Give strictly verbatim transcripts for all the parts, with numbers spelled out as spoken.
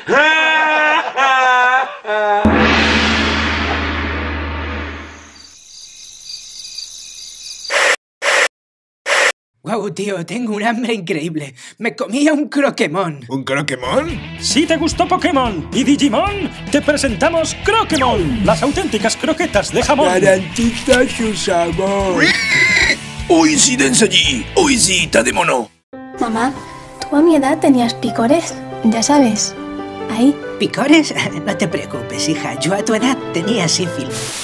Wow, tío, tengo un hambre increíble. Me comía un Croquemon. ¿Un Croquemon? Si te gustó Pokémon y Digimon, te presentamos Croquemon, las auténticas croquetas de jamón. Garantiza su sabor. ¡Uy, sí, Densei! ¡Uy, sí, Tademono! Mamá, tú a mi edad tenías picores, ya sabes. Ahí. ¿Picores? No te preocupes, hija. Yo a tu edad tenía sífilis.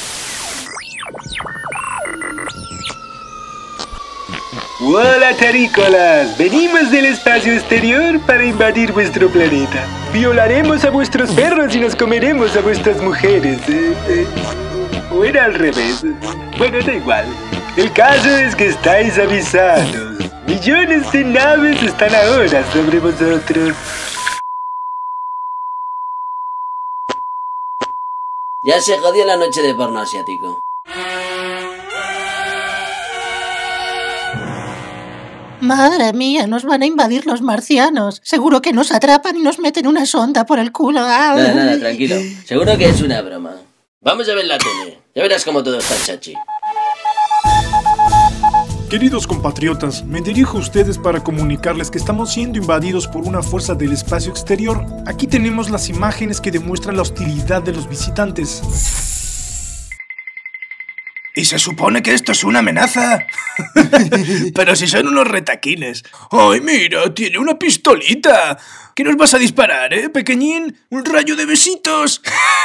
¡Hola, terrícolas! Venimos del espacio exterior para invadir vuestro planeta. Violaremos a vuestros perros y nos comeremos a vuestras mujeres. Eh, eh. O era al revés. Bueno, da igual. El caso es que estáis avisados. Millones de naves están ahora sobre vosotros. Ya se jodió la noche de porno asiático. Madre mía, nos van a invadir los marcianos. Seguro que nos atrapan y nos meten una sonda por el culo. Nada, nada, tranquilo. Seguro que es una broma. Vamos a ver la tele. Ya verás cómo todo está chachi. Queridos compatriotas, me dirijo a ustedes para comunicarles que estamos siendo invadidos por una fuerza del espacio exterior. Aquí tenemos las imágenes que demuestran la hostilidad de los visitantes. ¿Y se supone que esto es una amenaza? Pero si son unos retaquines. ¡Ay, mira! ¡Tiene una pistolita! ¿Qué nos vas a disparar, eh, pequeñín? ¡Un rayo de besitos!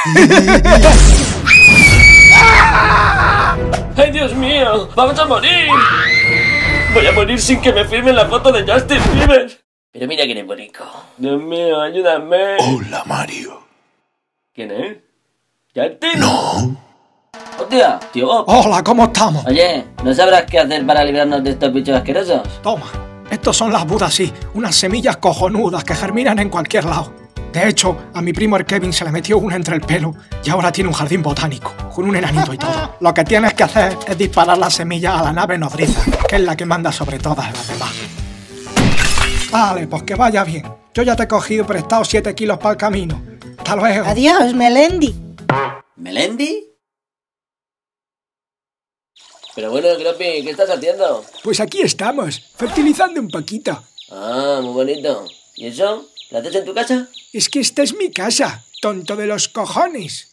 ¡Ay, Dios mío! ¡Vamos a morir! Voy a morir sin que me firmen la foto de Justin Bieber. Pero mira quién es bonito. Dios mío, ayúdame. Hola, Mario. ¿Quién es? ¿Justin? No. ¡Hostia, tío Bob! Hola, ¿cómo estamos? Oye, ¿no sabrás qué hacer para librarnos de estos bichos asquerosos? Toma, estos son las Budas, sí, unas semillas cojonudas que germinan en cualquier lado. De hecho, a mi primo el Kevin se le metió una entre el pelo y ahora tiene un jardín botánico, con un enanito y todo. Lo que tienes que hacer es disparar las semillas a la nave nodriza, que es la que manda sobre todas las demás. Vale, pues que vaya bien. Yo ya te he cogido prestado siete kilos para el camino. Hasta luego. Adiós, Melendi. ¿Melendi? Pero bueno, Groppy, ¿qué estás haciendo? Pues aquí estamos, fertilizando un poquito. Ah, muy bonito. ¿Y eso? ¿Lo haces en tu casa? Es que esta es mi casa, tonto de los cojones.